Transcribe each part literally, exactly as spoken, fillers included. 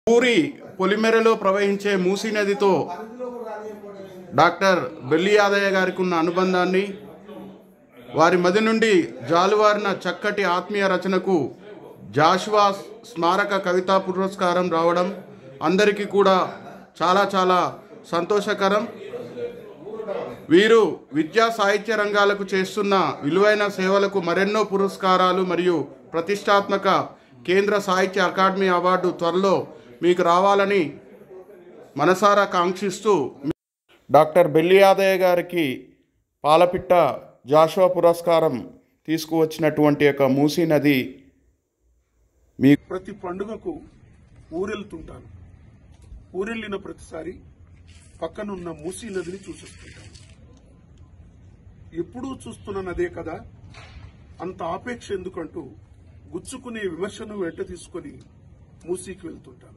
పూరి పొలిమేరలో ప్రవహించే మూసీ నదితో డాక్టర్ బెల్లి యాదయ్య గారికి ఉన్న అనుబంధాన్ని, వారి మధ్య నుండి జాలువారిన చక్కటి ఆత్మీయ రచనకు జాషువా స్మారక కవితా పురస్కారం రావడం అందరికీ కూడా చాలా చాలా సంతోషకరం. వీరు విద్యా సాహిత్య రంగాలకు చేస్తున్న విలువైన సేవలకు మరెన్నో పురస్కారాలు మరియు ప్రతిష్టాత్మక కేంద్ర సాహిత్య అకాడమీ అవార్డు త్వరలో మీకు రావాలని మనసారా కాంక్షిస్తూ డాక్టర్ బెల్లి యాదయ్య గారికి పాలపిట్ట జాషువా పురస్కారం తీసుకువచ్చినటువంటి యొక్క మూసీ నది మీ ప్రతి పండుగకు ఊరెళ్తుంటాను. ఊరెళ్ళిన ప్రతిసారి పక్కనున్న మూసీ నదిని చూసిస్తుంటాను. ఎప్పుడూ చూస్తున్న నదే కదా, అంత ఆపేక్ష ఎందుకంటూ గుచ్చుకునే విమర్శను వెంట తీసుకుని మూసీకి వెళ్తుంటాను.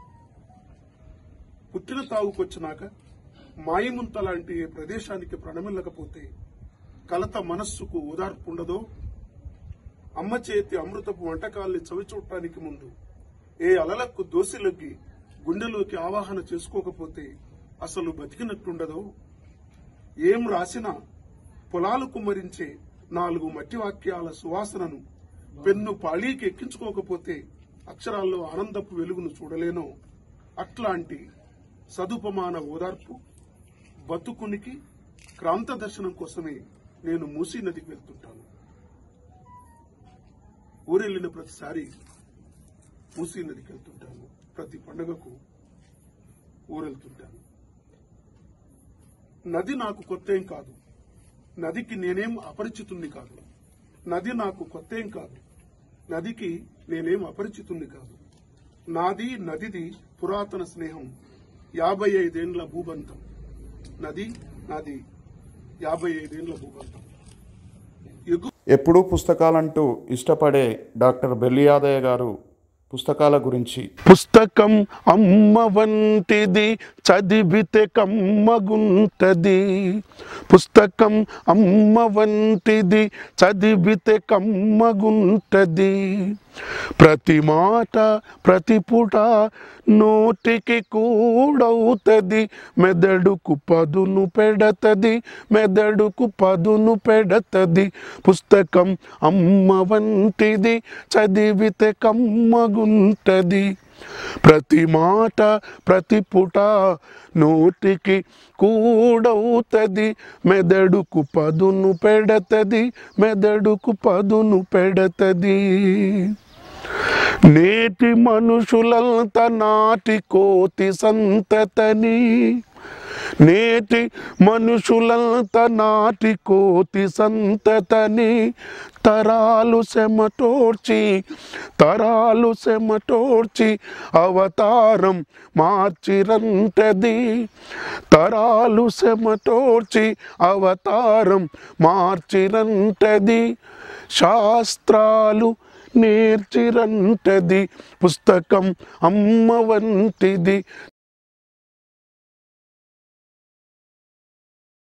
పుట్టిన తావుకొచ్చినాక మాయముంత లాంటి ఏ ప్రదేశానికి ప్రణమిల్లకపోతే కలత మనస్సుకు ఓదార్పుండదో, అమ్మ చేతి అమృతపు వంటకాల్ని చవిచూడటానికి ముందు ఏ అలలకు దోసిలొగ్గి గుండెలోకి ఆవాహన చేసుకోకపోతే అసలు బతికినట్టుండదో, ఏం రాసినా పొలాలు కుమ్మరించే నాలుగు మట్టి వాక్యాల సువాసనను పెన్ను పాళీకి ఎక్కించుకోకపోతే అక్షరాల్లో ఆనందపు వెలుగును చూడలేనో, అట్లాంటి సదుపమాన ఓదార్పు బతుకునికి క్రాంత దర్శనం కోసమే నేను మూసీ నదికి వెళ్తుంటాను. ఊరెళ్లిన ప్రతిసారి మూసీ నదికి వెళ్తుంటాను. ప్రతి పండుగకు ఊరెళ్తుంటాను. నది నాకు కొత్తేం కాదు, నదికి నేనేం అపరిచితుణ్ణి కాదు. నది నాకు కొత్తేం కాదు, నదికి నేనేం అపరిచితుణ్ణి కాదు. నాది నదిది పురాతన స్నేహం, యాభై ఐదేండ్ల భూబంధం. నది నాది యాభై ఐదేండ్ల భూబంధం. ఎప్పుడూ పుస్తకాలంటూ ఇష్టపడే డాక్టర్ బెల్లి యాదయ్య గారు పుస్తకాల గురించి, పుస్తకం అమ్మ వంటిది చదివితే కమ్మగుంటది, పుస్తకం అమ్మ వంటిది చదివితే కమ్మగుంటది, ప్రతి మాట ప్రతి పుట నోటికి కూడవుతుంది, మెదడుకు పదును పెడతది, మెదడుకు పదును పెడతది, పుస్తకం అమ్మ వంటిది చదివితే కమ్మగుంటది, ప్రతి మాట ప్రతి పుట నోటికి కూడవుతుంది, మెదడుకు పదును పెడతది, మెదడుకు పదును పెడతది. నేటి మనుషులంత నాటి కోతి సంతతని, నేటి మనుషులంత నాటి కోతి సంతతని, తరాలు సెమటోర్చి తరాలు సెమటోర్చి అవతారం మార్చిరంటది, తరాలు సెమటోర్చి అవతారం మార్చిరంటది, శాస్త్రాలు నేర్చిరంటది, పుస్తకం అమ్మ వంటిది